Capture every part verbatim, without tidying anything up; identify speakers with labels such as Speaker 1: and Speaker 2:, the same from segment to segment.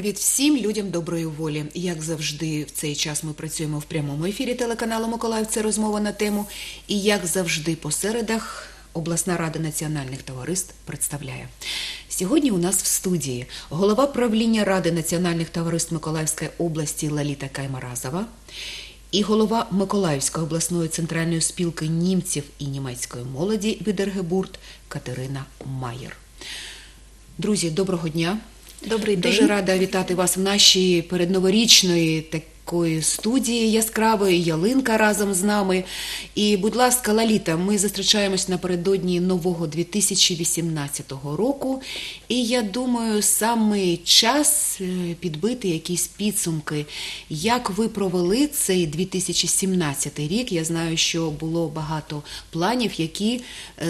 Speaker 1: привіт всім людям доброї волі. Як завжди, в цей час ми працюємо в прямому ефірі телеканалу «Миколаїв». Це розмова на тему. І як завжди, по середах обласна рада національних товариств представляє. Сьогодні у нас в студії голова правління Ради національних товариств Миколаївської області Лоліта Каймаразова і голова Миколаївської обласної центральної спілки німців і німецької молоді Відергебурт Катерина Маєр. Друзі, доброго дня.
Speaker 2: Добрий день.
Speaker 1: Дуже рада вітати вас в нашій передноворічної такої студії яскравої, ялинка разом з нами. І, будь ласка, Лоліта, ми зустрічаємось напередодні нового дві тисячі вісімнадцятого року. І я думаю, саме час підбити якісь підсумки. Як ви провели цей дві тисячі сімнадцятий рік? Я знаю, що було багато планів, які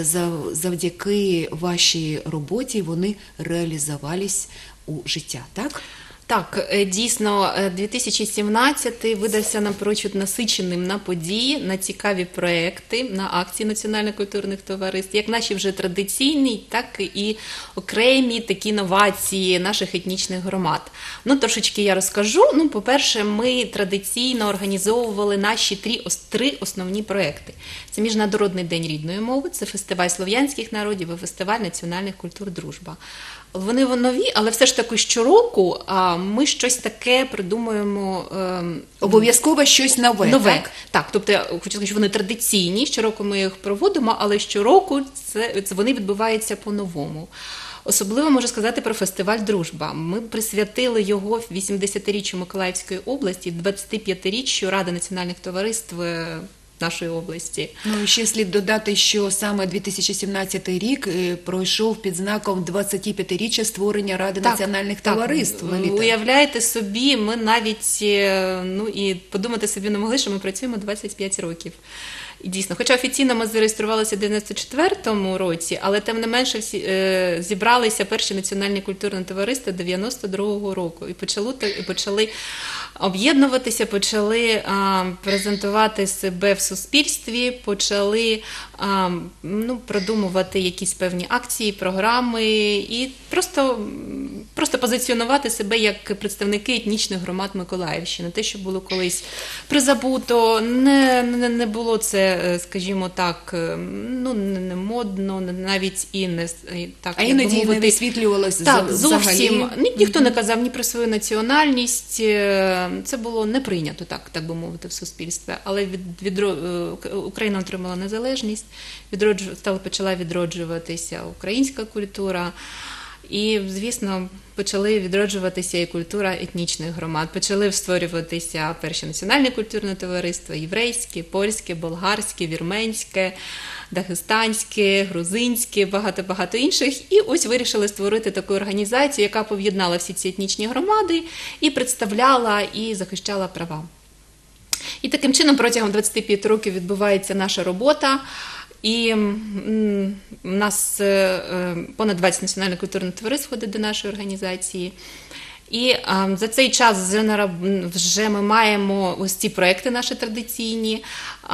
Speaker 1: завдяки вашій роботі вони реалізувались у життя, так?
Speaker 2: Так, дійсно, дві тисячі сімнадцятий видався напрочуд насиченим на події, на цікаві проекти, на акції національно-культурних товариств, як наші вже традиційні, так і окремі такі новації наших етнічних громад. Ну, трошечки я розкажу. Ну, по-перше, ми традиційно організовували наші три, три основні проекти. Це Міжнародний день рідної мови, це фестиваль слов'янських народів і фестиваль національних культур «Дружба». Вони нові, але все ж таки щороку ми щось таке придумуємо.
Speaker 1: Обов'язково щось нове,
Speaker 2: нове.
Speaker 1: Так?
Speaker 2: Так, тобто, хочу сказати, що вони традиційні, щороку ми їх проводимо, але щороку це, це вони відбуваються по-новому. Особливо можу сказати про фестиваль «Дружба». Ми присвятили його вісімдесятиріччю Миколаївської області, двадцятип'ятиріччю Ради національних товариств нашої області.
Speaker 1: Ну, і ще слід додати, що саме дві тисячі сімнадцятий рік пройшов під знаком двадцятип'ятиріччя створення Ради так, національних так, товариств. Лоліта.
Speaker 2: Уявляєте собі, ми навіть, ну і подумати собі не могли, що ми працюємо двадцять п'ять років. І дійсно, хоча офіційно ми зареєструвалися в дев'яносто четвертому році, але тим не менше всі, е, зібралися перші національні культурні товариства дев'яносто другого року і почали, і почали об'єднуватися, почали а, презентувати себе в суспільстві, почали а, ну, продумувати якісь певні акції, програми і просто, просто позиціонувати себе як представники етнічних громад Миколаївщини. Те, що було колись призабуто, не, не, не було це, скажімо так, ну, не модно, навіть і не так.
Speaker 1: А іноді не висвітлювалося
Speaker 2: так, зовсім.
Speaker 1: Взагалі.
Speaker 2: Ніхто не казав ні про свою національність, це було не прийнято, так, так би мовити, в суспільстві. Але від, від, Україна отримала незалежність, відроджу, стала, почала відроджуватися українська культура. І, звісно, почали відроджуватися і культура етнічних громад. Почали створюватися перші національні культурні товариства – єврейське, польське, болгарське, вірменське, дагестанське, грузинське, багато-багато інших. І ось вирішили створити таку організацію, яка поєднала всі ці етнічні громади і представляла і захищала права. І таким чином протягом двадцяти п'яти років відбувається наша робота. І у нас понад двадцять національних культурних товариств входить до нашої організації. І за цей час вже ми маємо ось ці проекти наші традиційні,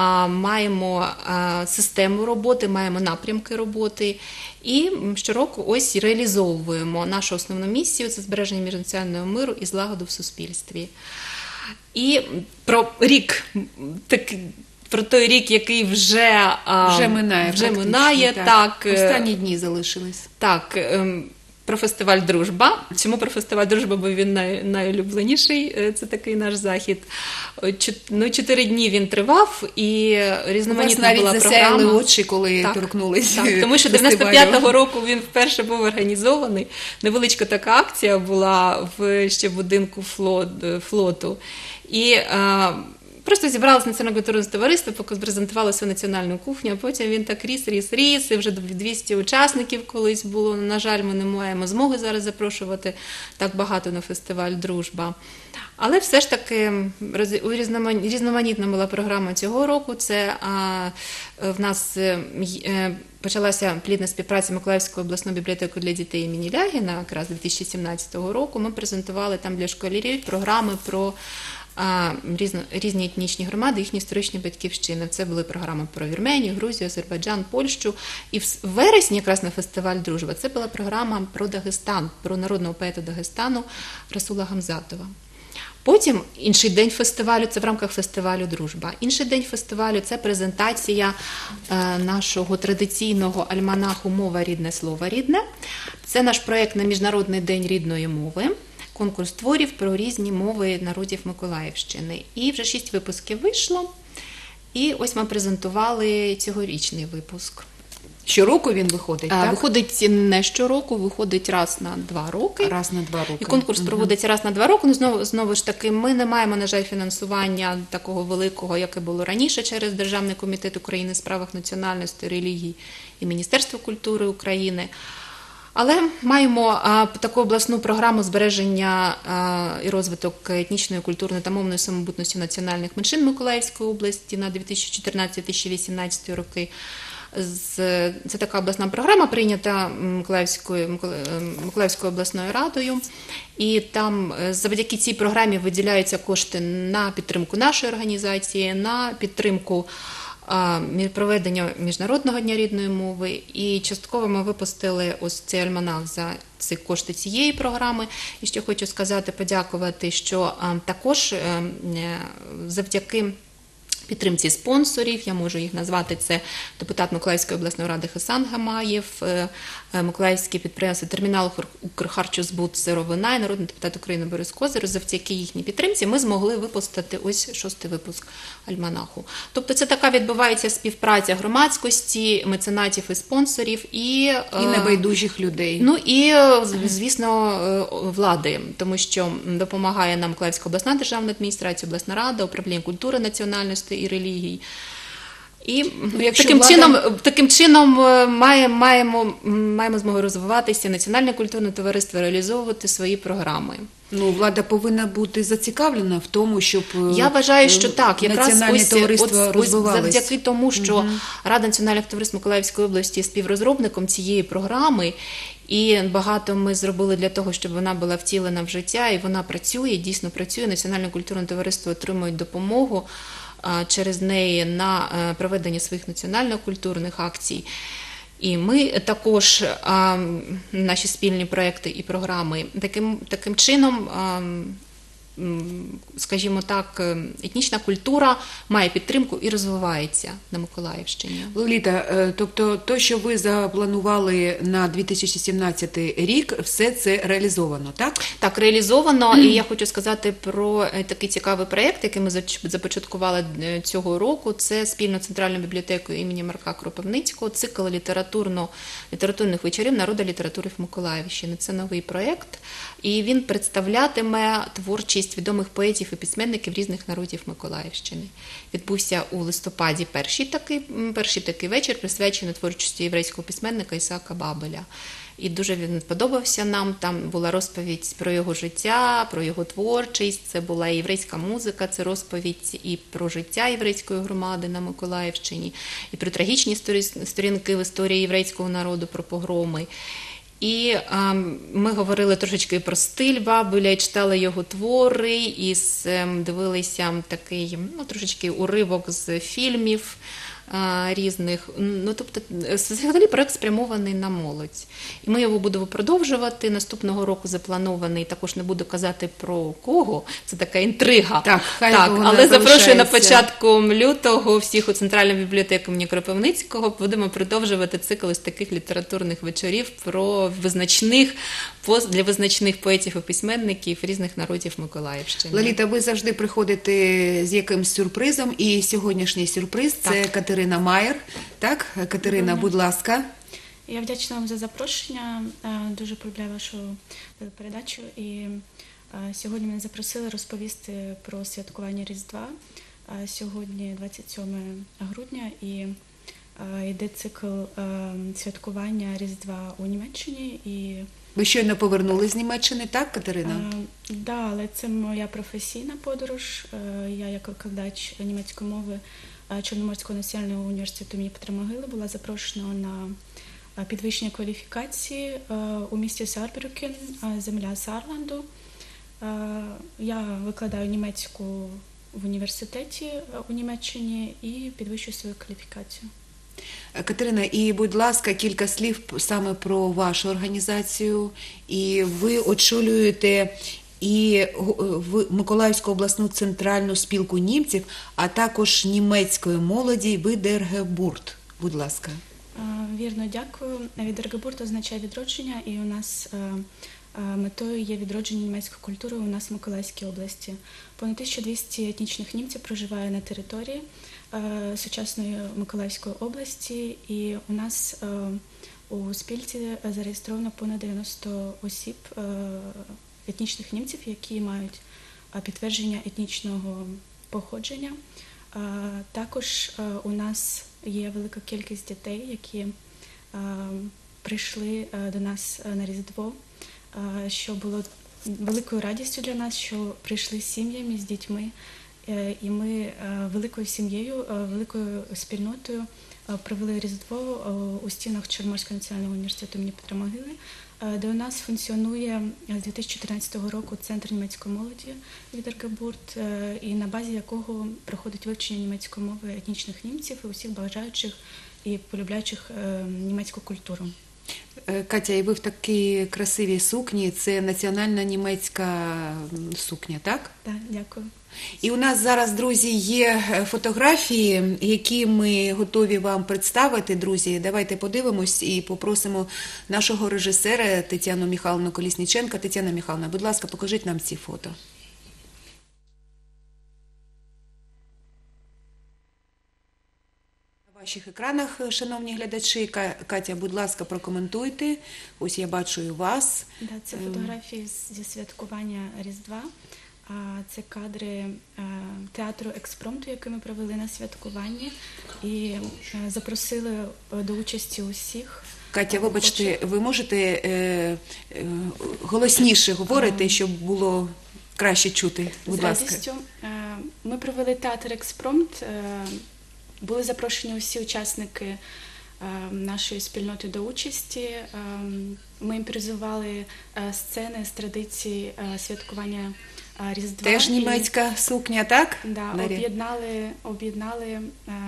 Speaker 2: маємо систему роботи, маємо напрямки роботи. І щороку ось реалізовуємо нашу основну місію – це збереження міжнаціонального миру і злагоду в суспільстві. І про рік такий. Про той рік, який вже,
Speaker 1: вже минає,
Speaker 2: вже минає
Speaker 1: так.
Speaker 2: так.
Speaker 1: Останні дні залишились.
Speaker 2: Так, про фестиваль «Дружба». Чому про фестиваль «Дружба»? Бо він най, найулюбленіший, це такий наш захід. Ну, чотири дні він тривав, і різноманітна була програма. У вас навіть
Speaker 1: засяяли очі, коли так, торкнулися
Speaker 2: так, тому що дев'яносто п'ятого року він вперше був організований. Невеличка така акція була в, ще в будинку флот, флоту. І просто зібралося національне культурне товариство, поки презентувало свою національну кухню, а потім він так ріс, ріс, ріс, і вже двісті учасників колись було. На жаль, ми не маємо змоги зараз запрошувати так багато на фестиваль «Дружба». Але все ж таки різноманітна була програма цього року. Це а, в нас е, почалася плідна співпраця Миколаївської обласної бібліотеки для дітей імені Лягіна, якраз дві тисячі сімнадцятого року. Ми презентували там для школярів програми про а, різно, різні етнічні громади, їхні історичні батьківщини. Це були програми про Вірменію, Грузію, Азербайджан, Польщу. І в вересні якраз на фестиваль «Дружба» це була програма про Дагестан, про народного поета Дагестану Расула Гамзатова. Потім інший день фестивалю, це в рамках фестивалю «Дружба». Інший день фестивалю – це презентація е, нашого традиційного альманаху «Мова рідне, слово рідне». Це наш проєкт на Міжнародний день рідної мови, конкурс творів про різні мови народів Миколаївщини. І вже шість випусків вийшло, і ось ми презентували цьогорічний випуск.
Speaker 1: Щороку він виходить,
Speaker 2: А,
Speaker 1: так?
Speaker 2: Виходить не щороку, виходить раз на два роки.
Speaker 1: Раз на два роки.
Speaker 2: І конкурс проводиться раз на два роки. Ну, знову, знову ж таки, ми не маємо, на жаль, фінансування такого великого, яке було раніше через Державний комітет України в справах національності, релігій і Міністерство культури України. Але маємо а, таку обласну програму збереження а, і розвиток етнічної, культурної та мовної самобутності національних меншин Миколаївської області на дві тисячі чотирнадцятий - дві тисячі вісімнадцятий роки. Це така обласна програма, прийнята Миколаївською, Миколаївською обласною радою. І там завдяки цій програмі виділяються кошти на підтримку нашої організації, на підтримку проведення Міжнародного дня рідної мови. І частково ми випустили ось цей альманах за ці кошти цієї програми. І ще хочу сказати, подякувати, що також завдяки підтримці спонсорів, я можу їх назвати, це депутат Миколаївської обласної ради Хасан Гамаєв, Миколаївське підприємство термінал Укрхарчозбут «Сировина» і народний депутат України Борис Козир. Завдяки їхній підтримці ми змогли випустити ось шостий випуск альманаху. Тобто це така відбувається співпраця громадськості, меценатів і спонсорів. І,
Speaker 1: і небайдужих людей.
Speaker 2: Ну і, звісно, влади, тому що допомагає нам Миколаївська обласна державна адміністрація, обласна рада, управління культури, національності і релігій. І ну, таким, влада... чином, таким чином маємо, маємо, маємо змогу розвиватися, Національне культурне товариство реалізовувати свої програми.
Speaker 1: Ну, влада повинна бути зацікавлена в тому, щоб
Speaker 2: я вважаю, що так, якраз
Speaker 1: національне
Speaker 2: ось,
Speaker 1: товариство
Speaker 2: ось,
Speaker 1: розвивалось.
Speaker 2: Ось завдяки тому, що угу. Рада національних товариств Миколаївської області є співрозробником цієї програми, і багато ми зробили для того, щоб вона була втілена в життя, і вона працює, дійсно працює. Національне культурне товариство отримує допомогу через неї на проведення своїх національно-культурних акцій. І ми також, наші спільні проекти і програми, таким, таким чином, скажімо так, етнічна культура має підтримку і розвивається на Миколаївщині.
Speaker 1: Лоліта, тобто то, що ви запланували на дві тисячі сімнадцятий рік, все це реалізовано, так?
Speaker 2: Так, реалізовано. І я хочу сказати про такий цікавий проєкт, який ми започаткували цього року. Це спільно Центральною бібліотекою імені Марка Кропивницького, цикл літературно, літературних вечорів народу літератури в Миколаївщині. Це новий проєкт, і він представлятиме творчість відомих поетів і письменників різних народів Миколаївщини. Відбувся у листопаді перший такий, перший такий вечір, присвячений творчості єврейського письменника Ісаака Бабеля. І дуже він подобався нам, там була розповідь про його життя, про його творчість, це була і єврейська музика, це розповідь і про життя єврейської громади на Миколаївщині, і про трагічні сторінки в історії єврейського народу, про погроми. І а, ми говорили трошечки про стиль Бабеля, і читали його твори, і дивилися такий, ну, трошечки уривок з фільмів а, різних. Ну, тобто, взагалі, проект спрямований на молодь. І ми його будемо продовжувати. Наступного року запланований, також не буду казати про кого, це така інтрига.
Speaker 1: Так, хай
Speaker 2: так, але
Speaker 1: залишається.
Speaker 2: Запрошую на початку лютого всіх у Центральну бібліотеку імені Кропивницького. Будемо продовжувати цикл із таких літературних вечорів про визначних, для визначних поетів і письменників різних народів Миколаївщини.
Speaker 1: Лоліта, ви завжди приходите з якимсь сюрпризом, і сьогоднішній сюрприз – це Катерина Маєр. Так, Катерина, будь ласка.
Speaker 3: Я вдячна вам за запрошення, дуже полюбляю вашу передачу. І сьогодні мене запросили розповісти про святкування Різдва. Сьогодні двадцять сьоме грудня і йде цикл святкування Різдва у Німеччині. І
Speaker 1: ви щойно повернулись з Німеччини, так, Катерина?
Speaker 3: Так, да, але це моя професійна подорож. Я як викладач німецької мови Чорноморського національного університету імені Петра Могили була запрошена на підвищення кваліфікації у місті Саарбрюкен, земля Саарланду. Я викладаю німецьку в університеті е, у Німеччині і підвищую свою кваліфікацію.
Speaker 1: Катерина, і, будь ласка, кілька слів саме про вашу організацію. І ви очолюєте і в Миколаївську обласну центральну спілку німців, а також німецької молоді Видергебурт. Будь ласка.
Speaker 3: Е, Вірно, дякую. Відергебурт означає відродження, і у нас е, е, метою є відродження німецької культури у нас в Миколаївській області. Понад тисяча двісті етнічних німців проживає на території е, сучасної Миколаївської області, і у нас е, у спільці зареєстровано понад дев'яносто осіб е, етнічних німців, які мають е, підтвердження етнічного походження. Е, Також е, у нас є велика кількість дітей, які е, прийшли е, до нас е, на Різдво, е, що було великою радістю для нас, що прийшли з сім'ями, з дітьми, е, і ми е, великою сім'єю, е, великою спільнотою е, провели Різдво е, у стінах Чорноморського національного університету імені Петра Могили, е, де у нас функціонує з дві тисячі чотирнадцятого року Центр німецької молоді Відергебурт, е, і на базі якого проходить вивчення німецької мови етнічних німців і усіх бажаючих і полюбляючих е, німецьку культуру.
Speaker 1: Е, Катя, і ви в такій красивій сукні. Це національна німецька сукня, так?
Speaker 3: Так, дякую.
Speaker 1: І у нас зараз, друзі, є фотографії, які ми готові вам представити, друзі. Давайте подивимось і попросимо нашого режисера Тетяну Михайловну Колісніченка. Тетяна Михайловна, будь ласка, покажіть нам ці фото. На ваших екранах, шановні глядачі, Ка- Катя, будь ласка, прокоментуйте. Ось я бачу і вас.
Speaker 3: Да, це фотографії з- зі святкування Різдва. А це кадри е, театру експромту, який ми провели на святкуванні, і е, запросили е, до участі усіх.
Speaker 1: Катя, вибачте, ви можете е, е, голосніше говорити, щоб було краще чути? Будь
Speaker 3: З
Speaker 1: ласка.
Speaker 3: радістю. Е, Ми провели театр експромт. е, Були запрошені усі учасники е, нашої спільноти до участі. Е, Ми імпровізували е, сцени з традицій е, святкування е, Різдва.
Speaker 1: Теж
Speaker 3: І-
Speaker 1: німецька сукня, так?
Speaker 3: Да,
Speaker 1: Нарі-
Speaker 3: об'єднали, об'єднали е,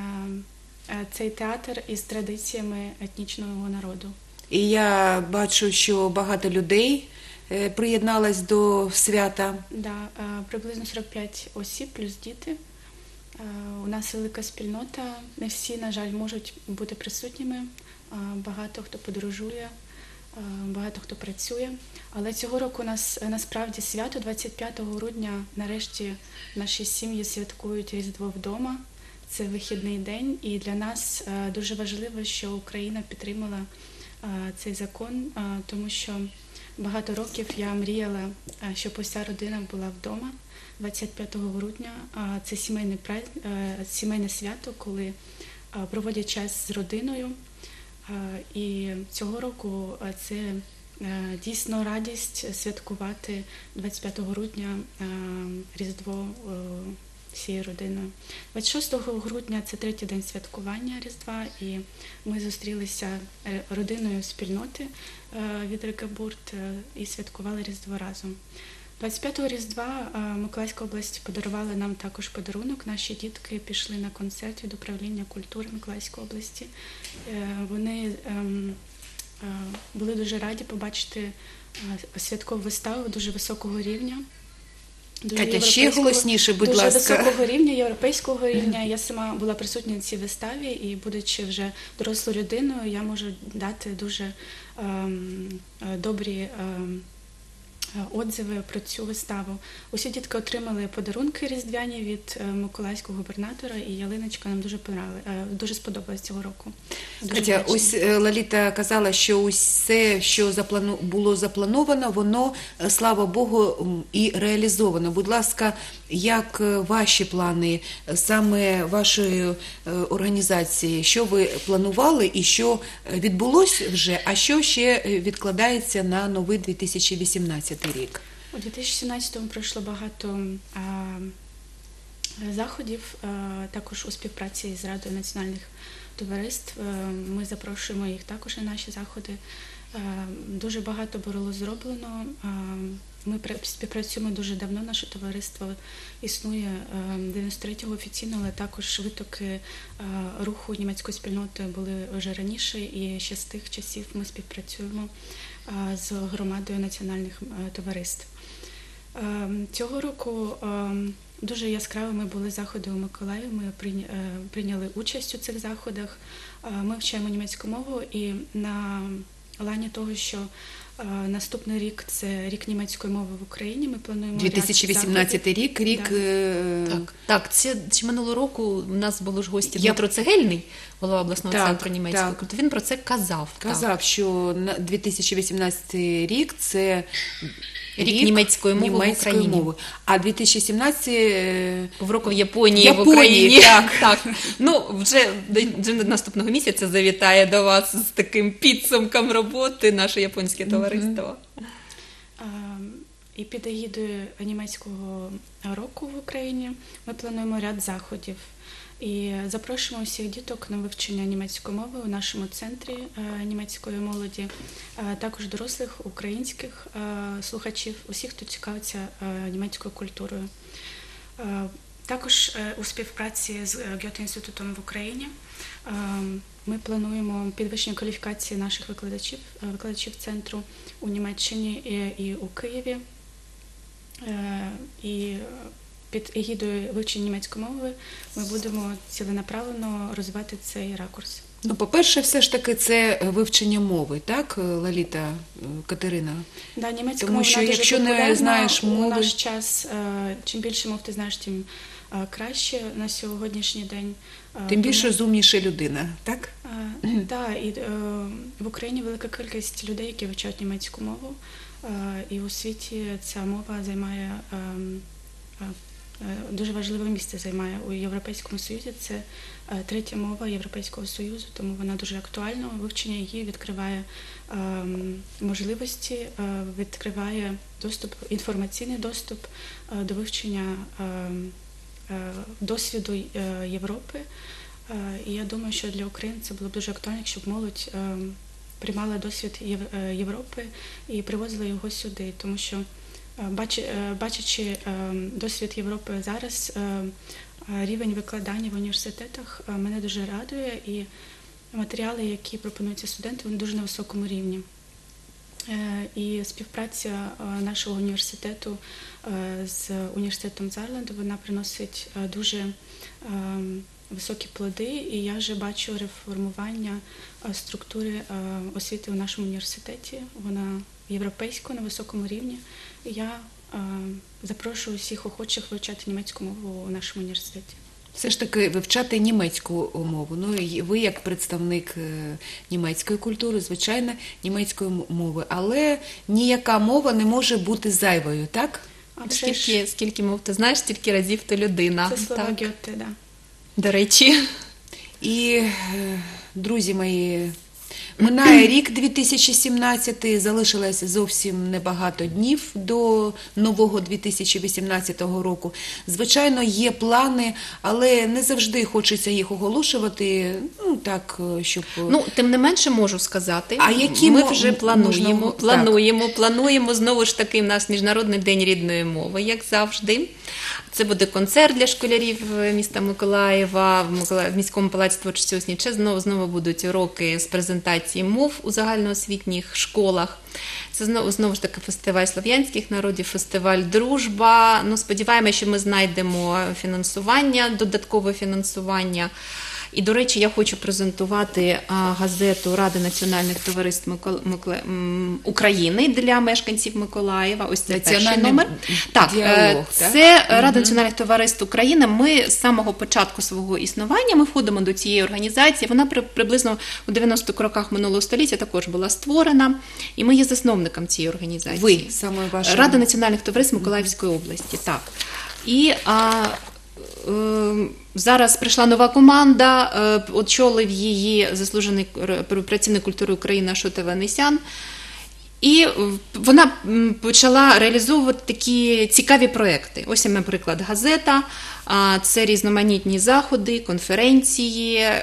Speaker 3: е, цей театр із традиціями етнічного народу.
Speaker 1: І я бачу, що багато людей е, приєдналось до свята.
Speaker 3: Да, е, приблизно сорок п'ять осіб плюс діти. Е, У нас велика спільнота. Не всі, на жаль, можуть бути присутніми. Е, Багато хто подорожує, е, багато хто працює. Але цього року у нас е, насправді свято двадцять п'ятого грудня. Нарешті наші сім'ї святкують Різдво вдома. Це вихідний день, і для нас е, дуже важливо, що Україна підтримала е, цей закон, е, тому що багато років я мріяла, е, щоб уся родина була вдома. двадцять п'ятого грудня е, це сімейне, праз- е, сімейне свято, коли е, проводять час з родиною. Е, І цього року е, це е, дійсно радість святкувати двадцять п'ятого грудня е, Різдво е, всією родиною. двадцять шостого грудня це третій день святкування Різдва, і ми зустрілися е, родиною спільноти е, Відергебурт е, і святкували Різдво разом. двадцять п'ятого Різдва е, Миколаївська область подарувала нам також подарунок. Наші дітки пішли на концерт від управління культури Миколаївської області. Е, Вони ем, е, були дуже раді побачити е, святкову виставу дуже високого рівня. Дуже
Speaker 1: Катя, ще
Speaker 3: європейського-
Speaker 1: голосніше, будь
Speaker 3: дуже
Speaker 1: ласка.
Speaker 3: високого рівня, європейського рівня. Я сама була присутня на цій виставі, і будучи вже дорослою людиною, я можу дати дуже ем, е, добрі ем, е, отзиви про цю виставу. Усі дітки отримали подарунки різдвяні від е, миколаївського губернатора, і ялиночка нам дуже понравилась, е, дуже сподобалась цього року. Дуже
Speaker 1: Катя,
Speaker 3: вдячна.
Speaker 1: ось е, Лаліта казала, що усе, що заплану... було заплановано, воно, е, слава Богу, м, і реалізовано. Будь ласка, як е, ваші плани, е, саме вашої е, організації, що ви планували і що е, відбулось вже, а що ще е, відкладається на новий дві тисячі вісімнадцятий рік?
Speaker 3: У дві тисячі сімнадцятому пройшло багато а, заходів, а, також у співпраці з Радою національних товариств. А, Ми запрошуємо їх також на наші заходи. А, Дуже багато було зроблено. А, Ми пра- співпрацюємо дуже давно, наше товариство існує е, дев'яносто третього офіційно, але також витоки е, руху німецької спільноти були вже раніше, і ще з тих часів ми співпрацюємо е, з громадою національних е, товариств. Е, Цього року е, дуже яскравими були заходи у Миколаєві, ми прийня- е, прийняли участь у цих заходах. Е, Ми вчимо німецьку мову, і на лані того, що е, наступний рік – це рік німецької мови в Україні, ми плануємо ряд
Speaker 1: дві тисячі вісімнадцятий
Speaker 3: заходів.
Speaker 1: рік, рік...
Speaker 3: Да.
Speaker 1: е,
Speaker 2: Так, так, це ще минулого року у нас були ж гості
Speaker 1: Я-
Speaker 2: Дмитро Цегельний, голова обласного
Speaker 1: Так,
Speaker 2: центру німецької
Speaker 1: так.
Speaker 2: культури. Він про це казав.
Speaker 1: Казав, що на дві тисячі вісімнадцятий рік це
Speaker 2: Рік німецької мови в
Speaker 1: німецької
Speaker 2: Україні.
Speaker 1: мови. А дві тисячі сімнадцятий е,
Speaker 2: В року в Японії,
Speaker 1: Японії,
Speaker 2: в Україні.
Speaker 1: так.
Speaker 2: так. Ну, вже, вже наступного місяця завітає до вас з таким підсумком роботи наше японське товариство.
Speaker 3: Е, І під егідою німецького року в Україні ми плануємо ряд заходів. І запрошуємо всіх діток на вивчення німецької мови у нашому центрі е, німецької молоді, е, також дорослих українських е, слухачів, усіх, хто цікавиться е, німецькою культурою. Е, Також е, у співпраці з Гьоте-інститутом в Україні е, ми плануємо підвищення кваліфікації наших викладачів, е, викладачів центру у Німеччині і, і у Києві. Е, І під егідою вивчення німецької мови ми будемо ціленаправлено розвивати цей ракурс.
Speaker 1: Ну, по-перше, все ж таки це вивчення мови, так, Лоліта, е, Катерина?
Speaker 3: Да, німецька
Speaker 1: Тому
Speaker 3: мова,
Speaker 1: що
Speaker 3: вона дуже
Speaker 1: якщо не
Speaker 3: популярна
Speaker 1: знаєш
Speaker 3: у
Speaker 1: мови-
Speaker 3: наш час, е, чим більше мов ти знаєш, тим е, краще на сьогоднішній день. Е,
Speaker 1: Тим
Speaker 3: тому-
Speaker 1: більше розумніша людина, так?
Speaker 3: Е, Так, і е, в Україні велика кількість людей, які вивчають німецьку мову, е, і у світі ця мова займає е, е, е, дуже важливе місце займає у Європейському Союзі. Це е, третя мова Європейського Союзу, тому вона дуже актуальна. Вивчення її відкриває е, можливості, е, відкриває доступ, інформаційний доступ е, до вивчення е, е, досвіду е, Європи. Е, І я думаю, що для України це було б дуже актуально, якщо б молодь е, приймала досвід Єв- е, Європи і привозила його сюди, тому що е, бачи- е, бачачи е, досвід Європи зараз, е, е, рівень викладання в університетах е, мене дуже радує, і матеріали, які пропонуються студентам, вони дуже на високому рівні. Е, І співпраця е, нашого університету е, з університетом Зайленду, вона приносить е, дуже е, високі плоди, і я вже бачу реформування е, структури е, освіти у нашому університеті. Вона європейська, на високому рівні. І я е, запрошую всіх охочих вивчати німецьку мову у нашому університеті.
Speaker 1: Все ж таки вивчати німецьку мову. Ну, і ви, як представник е, німецької культури, звичайно, німецької м- мови. Але ніяка мова не може бути зайвою, так?
Speaker 3: А вже ж
Speaker 2: Скільки, скільки мов ти знаєш, стільки разів ти людина.
Speaker 3: це слова
Speaker 2: Так.
Speaker 3: Гьоте, да.
Speaker 2: До речі,
Speaker 1: І, е, друзі мої, минає рік дві тисячі сімнадцятий, залишилося зовсім небагато днів до нового дві тисячі вісімнадцятого року. Звичайно, є плани, але не завжди хочеться їх оголошувати, ну так, е, щоб...
Speaker 2: ну тим не менше можу сказати,
Speaker 1: А які
Speaker 2: ми
Speaker 1: мо-
Speaker 2: вже
Speaker 1: можна-
Speaker 2: плануємо,
Speaker 1: так.
Speaker 2: плануємо, плануємо знову ж таки. У нас Міжнародний день рідної мови, як завжди. Це буде концерт для школярів міста Миколаєва в Микола- в міському палаці творчості освіти. Знову знову будуть уроки з презентації мов у загальноосвітніх школах. Це знову знову ж таки фестиваль слов'янських народів, фестиваль Дружба. Ну, сподіваємося, що ми знайдемо фінансування, додаткове фінансування. І, до речі, я хочу презентувати а, газету Ради національних товариств Микол... Микола- м, України для мешканців Миколаєва. Ось це перший
Speaker 1: Національний
Speaker 2: номер. Так,
Speaker 1: діалог,
Speaker 2: е,
Speaker 1: так?
Speaker 2: це Рада національних товариств України. Ми з самого початку свого існування ми входимо до цієї організації. Вона при, приблизно у дев'яностих роках минулого століття також була створена, і ми є засновником цієї організації.
Speaker 1: Ви, саме ваша...
Speaker 2: Рада національних товариств Миколаївської області, так. І а, е, зараз прийшла нова команда, е, очолив її заслужений р- працівник культури України Ашот Аванесян. І вона м, почала реалізовувати такі цікаві проекти. Ось, наприклад, газета, а, це різноманітні заходи, конференції, е,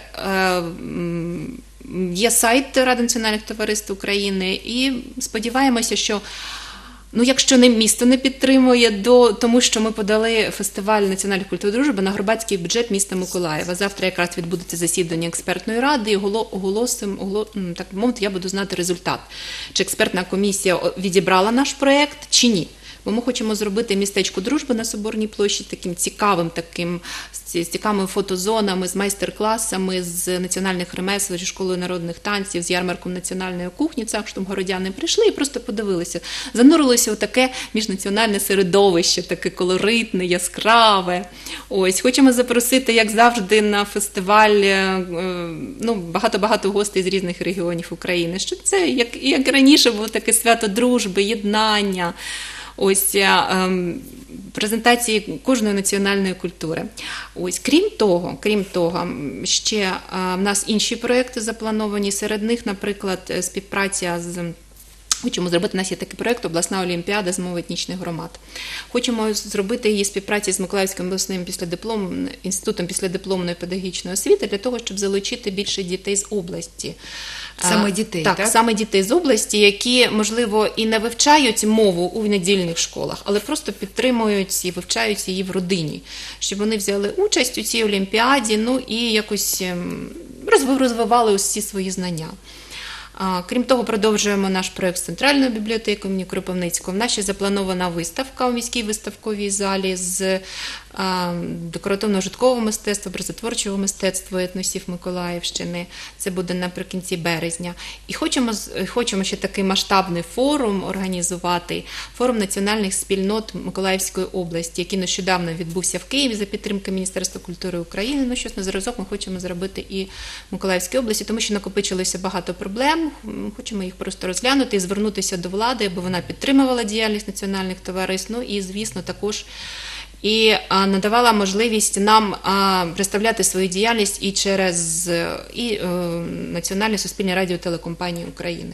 Speaker 2: м, є сайт Ради національних товариств України, і сподіваємося, що Ну, якщо не місто не підтримує, до тому що ми подали фестиваль національних культур дружби на громадський бюджет міста Миколаєва. Завтра якраз відбудеться засідання експертної ради, і оголо- оголосим, оголо- м, так би мовити, я буду знати результат. Чи експертна комісія о- відібрала наш проєкт, чи ні. Бо ми хочемо зробити містечко дружби на Соборній площі таким цікавим, таким, з ці- з цікавими фотозонами, з майстер-класами, з національних ремесел, зі школою народних танців, з ярмарком національної кухні. Це щоб городяни прийшли і просто подивилися. Занурилися у таке міжнаціональне середовище, таке колоритне, яскраве. Ось, хочемо запросити, як завжди, на фестиваль е, ну, багато-багато гостей з різних регіонів України. Щоб це, як, як раніше, було таке свято дружби, єднання. Ось ем, презентації кожної національної культури. Ось, крім того, крім того, ще е, в нас інші проекти заплановані. Серед них, наприклад, співпраця з Хочемо зробити, у нас є такий проєкт «Обласна олімпіада з мови етнічних громад». Хочемо зробити її співпраці з Миколаївським обласним післядиплом, інститутом післядипломної педагогічної освіти для того, щоб залучити більше дітей з області.
Speaker 1: Саме дітей,
Speaker 2: так?
Speaker 1: так?
Speaker 2: Саме дітей з області, які, можливо, і не вивчають мову у недільних школах, але просто підтримують і вивчають її в родині, щоб вони взяли участь у цій олімпіаді, ну і якось розвивали усі свої знання. Крім того, продовжуємо наш проєкт з Центральною бібліотекою імені Кропивницького. В нас ще запланована виставка у міській виставковій залі з декоративно-житкового мистецтва, образотворчого мистецтва етносів Миколаївщини. Це буде наприкінці березня. І хочемо, хочемо ще такий масштабний форум організувати, форум національних спільнот Миколаївської області, який нещодавно відбувся в Києві за підтримки Міністерства культури України. Ну, щось на зразок ми хочемо зробити і в Миколаївській області, тому що накопичилося багато проблем. Хочемо їх просто розглянути і звернутися до влади, аби вона підтримувала діяльність національних товариств, ну і, звісно, також і а, надавала можливість нам а, представляти свою діяльність і через і, е, Національне суспільне радіо телекомпанії України.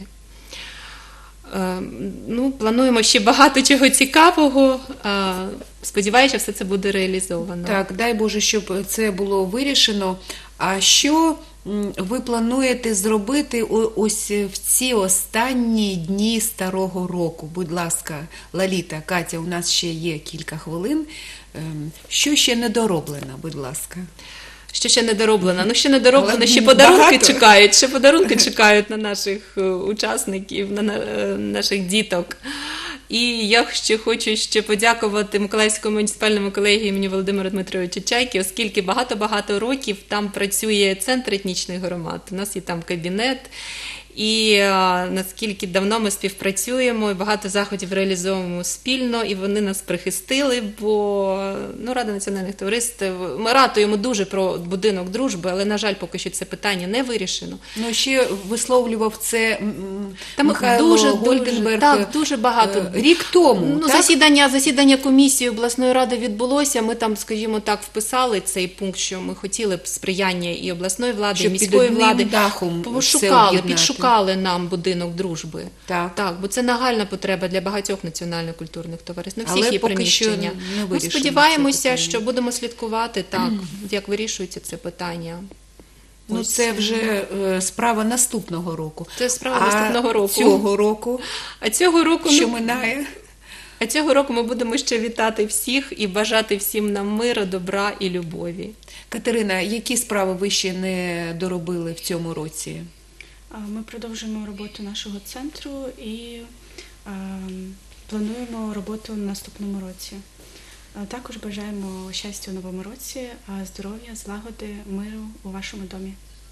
Speaker 2: Е, ну, плануємо ще багато чого цікавого. Е, сподіваюся, що все це буде реалізовано.
Speaker 1: Так, дай Боже, щоб це було вирішено. А що ви плануєте зробити ось в ці останні дні старого року? Будь ласка, Лаліта, Катя, у нас ще є кілька хвилин. Що ще не дороблено, будь ласка?
Speaker 2: Що ще не дороблено? Ну, ще не дороблено,
Speaker 1: Але
Speaker 2: ще подарунки
Speaker 1: багато.
Speaker 2: чекають, ще подарунки чекають на наших учасників, на наших діток. І я ще хочу ще подякувати Миколаївському муніципальному колегії імені Володимира Дмитровича Чайки, оскільки багато-багато років там працює центр етнічних громад, у нас є там кабінет. І а, наскільки давно ми співпрацюємо, і багато заходів реалізовуємо спільно, і вони нас прихистили, бо ну, Рада національних товариств, ми ратуємо дуже про будинок дружби, але, на жаль, поки що це питання не вирішено.
Speaker 1: Ну, ще висловлював це м,
Speaker 2: Там
Speaker 1: Михайло
Speaker 2: дуже,
Speaker 1: Гольденберг
Speaker 2: дуже, так, дуже багато.
Speaker 1: е, рік тому.
Speaker 2: Ну,
Speaker 1: так?
Speaker 2: засідання, засідання комісії обласної ради відбулося, ми там, скажімо так, вписали цей пункт, що ми хотіли б сприяння і обласної влади,
Speaker 1: Щоб
Speaker 2: і
Speaker 1: під
Speaker 2: міської
Speaker 1: одним
Speaker 2: влади.
Speaker 1: дахом все
Speaker 2: Пошукали,
Speaker 1: об'єднати.
Speaker 2: підшукали нам будинок дружби.
Speaker 1: Так.
Speaker 2: Так, бо це нагальна потреба для багатьох національно-культурних товариств. Не всіх
Speaker 1: Але
Speaker 2: є
Speaker 1: поки що
Speaker 2: приміщення.
Speaker 1: не
Speaker 2: Ми
Speaker 1: вирішено
Speaker 2: сподіваємося,
Speaker 1: це питання.
Speaker 2: що будемо слідкувати, так, як вирішується це питання.
Speaker 1: Ну,
Speaker 2: Ось.
Speaker 1: це вже е, справа наступного року.
Speaker 2: Це справа
Speaker 1: а
Speaker 2: наступного року.
Speaker 1: цього року,
Speaker 2: А цього року,
Speaker 1: що
Speaker 2: ну,
Speaker 1: минає?
Speaker 2: а цього року ми будемо ще вітати всіх і бажати всім нам миру, добра і любові.
Speaker 1: Катерина, які справи ви ще не доробили в цьому році?
Speaker 3: А, Ми продовжуємо роботу нашого центру і а, плануємо роботу в наступному році. А також бажаємо щастя у новому році, а здоров'я, злагоди, миру у вашому домі.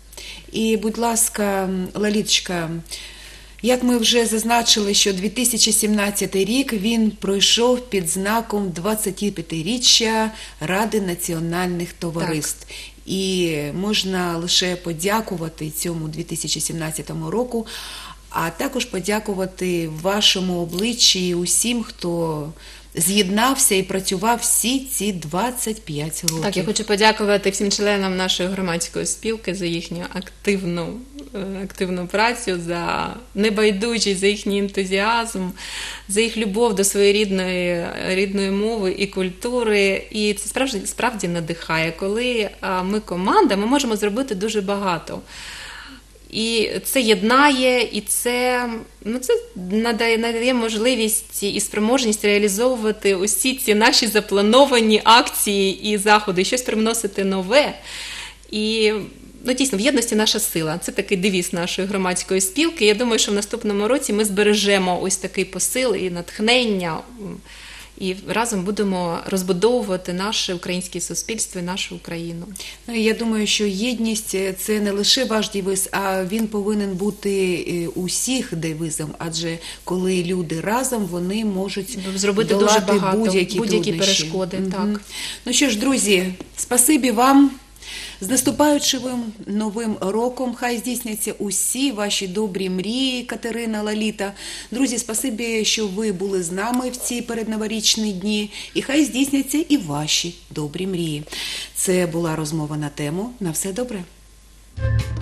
Speaker 1: І, будь ласка, Лаліточка, як ми вже зазначили, що дві тисячі сімнадцятий рік він пройшов під знаком двадцятип'ятиріччя Ради національних товариств. І можна лише подякувати цьому дві тисячі сімнадцятому року, а також подякувати вашому обличчі усім, хто з'єднався і працював всі ці двадцять п'ять років.
Speaker 2: Так, я хочу подякувати всім членам нашої громадської спілки за їхню активну, активну працю, за небайдужість, за їхній ентузіазм, за їх любов до своєї рідної, рідної мови і культури. І це справді, справді надихає. Коли ми команда, ми можемо зробити дуже багато. І це єднає, і це, ну, це надає, надає можливість і спроможність реалізовувати усі ці наші заплановані акції і заходи, щось привносити нове. І, ну, дійсно, в єдності наша сила. Це такий девіз нашої громадської спілки. Я думаю, що в наступному році ми збережемо ось такий посил і натхнення, і разом будемо розбудовувати наше українське суспільство і нашу Україну.
Speaker 1: Ну, я думаю, що єдність – це не лише ваш девіз, а він повинен бути усіх девізом, адже коли люди разом, вони можуть
Speaker 2: зробити
Speaker 1: долати
Speaker 2: дуже багато,
Speaker 1: будь-які,
Speaker 2: будь-які
Speaker 1: труднощі.
Speaker 2: перешкоди.
Speaker 1: Угу.
Speaker 2: Так.
Speaker 1: Ну що ж, друзі, спасибі вам. З наступаючим новим роком хай здійсняться усі ваші добрі мрії, Катерина, Лоліта. Друзі, спасибі, що ви були з нами в ці передноворічні дні. І хай здійсняться і ваші добрі мрії. Це була розмова на тему «На все добре».